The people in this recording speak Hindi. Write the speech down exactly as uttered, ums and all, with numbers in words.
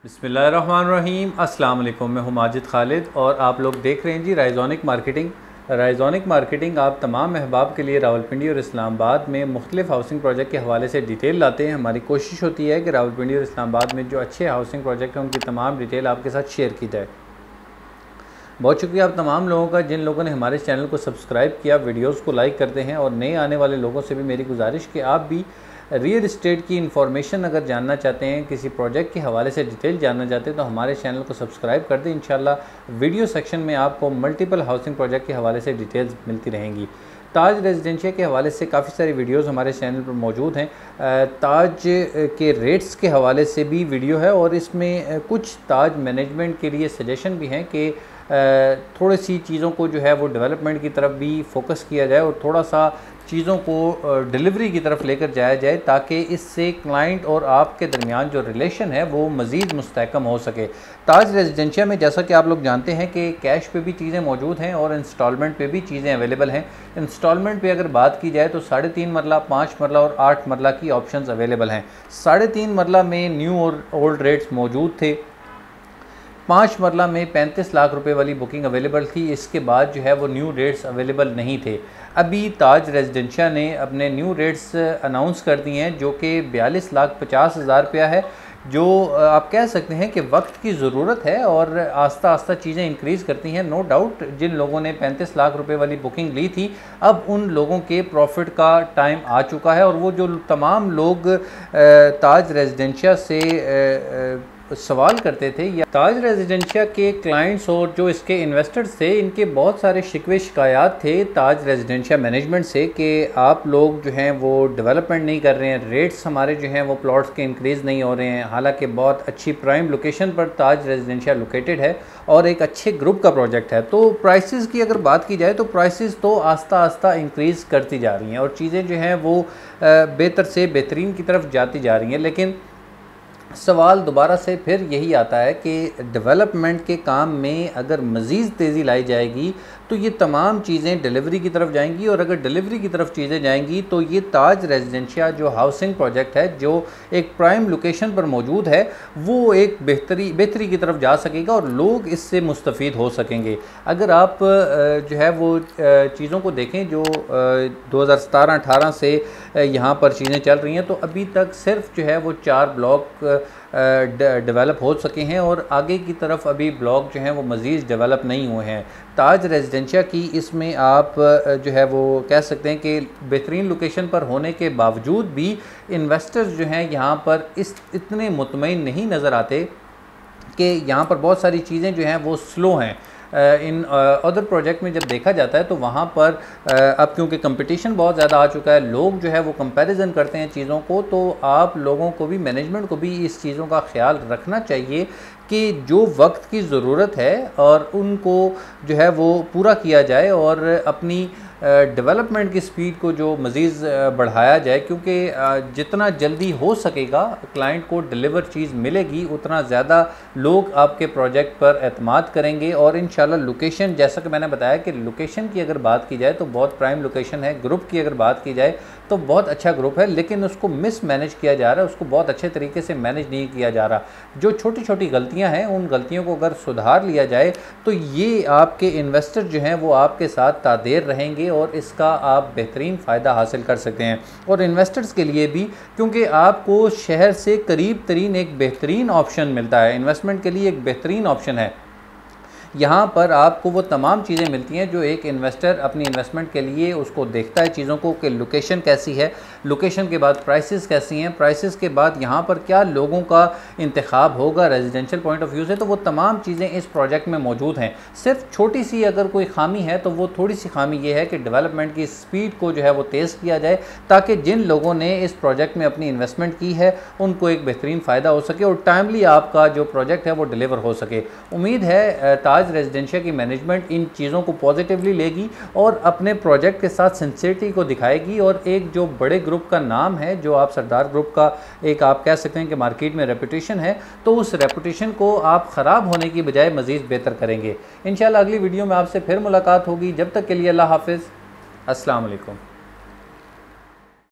बिस्मिल्लाहिर्रहमानिर्रहीम। अस्सलाम वालेकुम। मैं हूं माजिद खालिद और आप लोग देख रहे हैं जी राइजोनिक मार्केटिंग। राइजोनिक मार्केटिंग आप तमाम अहबाब के लिए रावलपिंडी और इस्लामाबाद में मुख्तलिफ हाउसिंग प्रोजेक्ट के हवाले से डिटेल लाते हैं। हमारी कोशिश होती है कि रावलपिंडी और इस्लामाबाद में जो अच्छे हाउसिंग प्रोजेक्ट हैं उनकी तमाम डिटेल आपके साथ शेयर की जाए। बहुत शुक्रिया आप तमाम लोगों का जिन लोगों ने हमारे चैनल को सब्सक्राइब किया, वीडियोस को लाइक करते हैं। और नए आने वाले लोगों से भी मेरी गुजारिश कि आप भी रियल इस्टेट की इन्फॉर्मेशन अगर जानना चाहते हैं, किसी प्रोजेक्ट के हवाले से डिटेल जानना चाहते हैं तो हमारे चैनल को सब्सक्राइब कर दें। इंशाल्लाह वीडियो सेक्शन में आपको मल्टीपल हाउसिंग प्रोजेक्ट के हवाले से डिटेल्स मिलती रहेंगी। ताज रेजिडेंशिया के हवाले से काफ़ी सारी वीडियोस हमारे चैनल पर मौजूद हैं। ताज के रेट्स के हवाले से भी वीडियो है और इसमें कुछ ताज मैनेजमेंट के लिए सजेशन भी हैं कि थोड़ी सी चीज़ों को जो है वो डेवलपमेंट की तरफ भी फोकस किया जाए और थोड़ा सा चीज़ों को डिलीवरी की तरफ लेकर जाया जाए ताकि इससे क्लाइंट और आपके दरमियान जो रिलेशन है वो मज़ीद मुस्तहकम हो सके। ताज रेजिडेंशिया में जैसा कि आप लोग जानते हैं कि कैश पे भी चीज़ें मौजूद हैं और इंस्टॉलमेंट पे भी चीज़ें अवेलेबल हैं। इंस्टॉलमेंट पे अगर बात की जाए तो साढ़े तीन मरला, पाँच मरला और आठ मरला की ऑप्शंस अवेलेबल हैं। साढ़े तीन मरला में न्यू और ओल्ड रेट्स मौजूद थे। पाँच मरला में पैंतीस लाख रुपए वाली बुकिंग अवेलेबल थी। इसके बाद जो है वो न्यू रेट्स अवेलेबल नहीं थे। अभी ताज रेजिडेंशिया ने अपने न्यू रेट्स अनाउंस कर दिए हैं जो कि बयालीस लाख पचास हज़ार रुपया है, जो आप कह सकते हैं कि वक्त की ज़रूरत है और आस्ता आस्ता चीज़ें इंक्रीज़ करती हैं। नो डाउट जिन लोगों ने पैंतीस लाख रुपए वाली बुकिंग ली थी अब उन लोगों के प्रॉफिट का टाइम आ चुका है और वो जो तमाम लोग ताज रेजिडेंशिया से सवाल करते थे या ताज रेजिडेंशिया के क्लाइंट्स और जो इसके इन्वेस्टर्स थे, इनके बहुत सारे शिकवे शिकायत थे ताज रेजिडेंशिया मैनेजमेंट से कि आप लोग जो हैं वो डेवलपमेंट नहीं कर रहे हैं, रेट्स हमारे जो हैं वो प्लॉट्स के इंक्रीज़ नहीं हो रहे हैं। हालांकि बहुत अच्छी प्राइम लोकेशन पर ताज रेजिडेंशिया लोकेटेड है और एक अच्छे ग्रुप का प्रोजेक्ट है। तो प्राइसेस की अगर बात की जाए तो प्राइसेस तो आस्ता आस्ता इंक्रीज़ करती जा रही हैं और चीज़ें जो हैं वो बेहतर से बेहतरीन की तरफ जाती जा रही हैं। लेकिन सवाल दोबारा से फिर यही आता है कि डेवलपमेंट के काम में अगर मज़ीद तेज़ी लाई जाएगी तो ये तमाम चीज़ें डिलीवरी की तरफ जाएंगी और अगर डिलीवरी की तरफ चीज़ें जाएंगी तो ये ताज रेजिडेंशिया जो हाउसिंग प्रोजेक्ट है जो एक प्राइम लोकेशन पर मौजूद है वो एक बेहतरी बेहतरी की तरफ जा सकेगा और लोग इससे मुस्तफ़ीद हो सकेंगे। अगर आप जो है वो चीज़ों को देखें जो दो हज़ार सतारह अठारह से यहाँ पर चीज़ें चल रही हैं तो अभी तक सिर्फ जो है वो चार ब्लॉक डेवलप हो सके हैं और आगे की तरफ अभी ब्लॉक जो हैं वो मज़ीद डेवलप नहीं हुए हैं। ताज रेजिडेंशिया की इसमें आप जो है वो कह सकते हैं कि बेहतरीन लोकेशन पर होने के बावजूद भी इन्वेस्टर्स जो हैं यहाँ पर इस इतने मुतमईन नहीं नज़र आते कि यहाँ पर बहुत सारी चीज़ें जो हैं वो स्लो हैं। इन अदर प्रोजेक्ट में जब देखा जाता है तो वहाँ पर अब क्योंकि कंपटीशन बहुत ज़्यादा आ चुका है, लोग जो है वो कंपैरिजन करते हैं चीज़ों को, तो आप लोगों को भी, मैनेजमेंट को भी इस चीज़ों का ख्याल रखना चाहिए कि जो वक्त की ज़रूरत है और उनको जो है वो पूरा किया जाए और अपनी डेवलपमेंट की स्पीड को जो मज़ीद बढ़ाया जाए, क्योंकि जितना जल्दी हो सकेगा क्लाइंट को डिलीवर चीज़ मिलेगी उतना ज़्यादा लोग आपके प्रोजेक्ट पर एतमाद करेंगे। और इंशाल्लाह लोकेशन, जैसा कि मैंने बताया कि लोकेशन की अगर बात की जाए तो बहुत प्राइम लोकेशन है। ग्रुप की अगर बात की जाए तो बहुत अच्छा ग्रुप है लेकिन उसको मिस मैनेज किया जा रहा है, उसको बहुत अच्छे तरीके से मैनेज नहीं किया जा रहा। जो छोटी छोटी गलतियाँ हैं उन गलतियों को अगर सुधार लिया जाए तो ये आपके इन्वेस्टर जो हैं वो आपके साथ तादेर रहेंगे और इसका आप बेहतरीन फ़ायदा हासिल कर सकते हैं। और इन्वेस्टर्स के लिए भी, क्योंकि आपको शहर से करीब तरीन एक बेहतरीन ऑप्शन मिलता है, इन्वेस्टमेंट के लिए एक बेहतरीन ऑप्शन है। यहाँ पर आपको वो तमाम चीज़ें मिलती हैं जो एक इन्वेस्टर अपनी इन्वेस्टमेंट के लिए उसको देखता है चीज़ों को कि लोकेशन कैसी है, लोकेशन के बाद प्राइसेस कैसी हैं, प्राइसेस के बाद यहाँ पर क्या लोगों का इंतखाब होगा रेजिडेंशियल पॉइंट ऑफ व्यू से, तो वो तमाम चीज़ें इस प्रोजेक्ट में मौजूद हैं। सिर्फ छोटी सी अगर कोई खामी है तो वो थोड़ी सी खामी ये है कि डेवलपमेंट की स्पीड को जो है वो तेज़ किया जाए ताकि जिन लोगों ने इस प्रोजेक्ट में अपनी इन्वेस्टमेंट की है उनको एक बेहतरीन फ़ायदा हो सके और टाइमली आपका जो प्रोजेक्ट है वो डिलीवर हो सके। उम्मीद है ताज रेजिडेंशिया की मैनेजमेंट इन चीज़ों को पॉजिटिवली लेगी और अपने प्रोजेक्ट के साथ सिंसियरिटी को दिखाएगी और एक जो बड़े ग्रुप का नाम है, जो आप सरदार ग्रुप का एक आप कह सकते हैं कि मार्केट में रेपुटेशन है, तो उस रेपुटेशन को आप ख़राब होने की बजाय मज़ीद बेहतर करेंगे। इंशाल्लाह अगली वीडियो में आपसे फिर मुलाकात होगी। जब तक के लिए अल्लाह हाफ़िज़, अस्सलाम वालेकुम।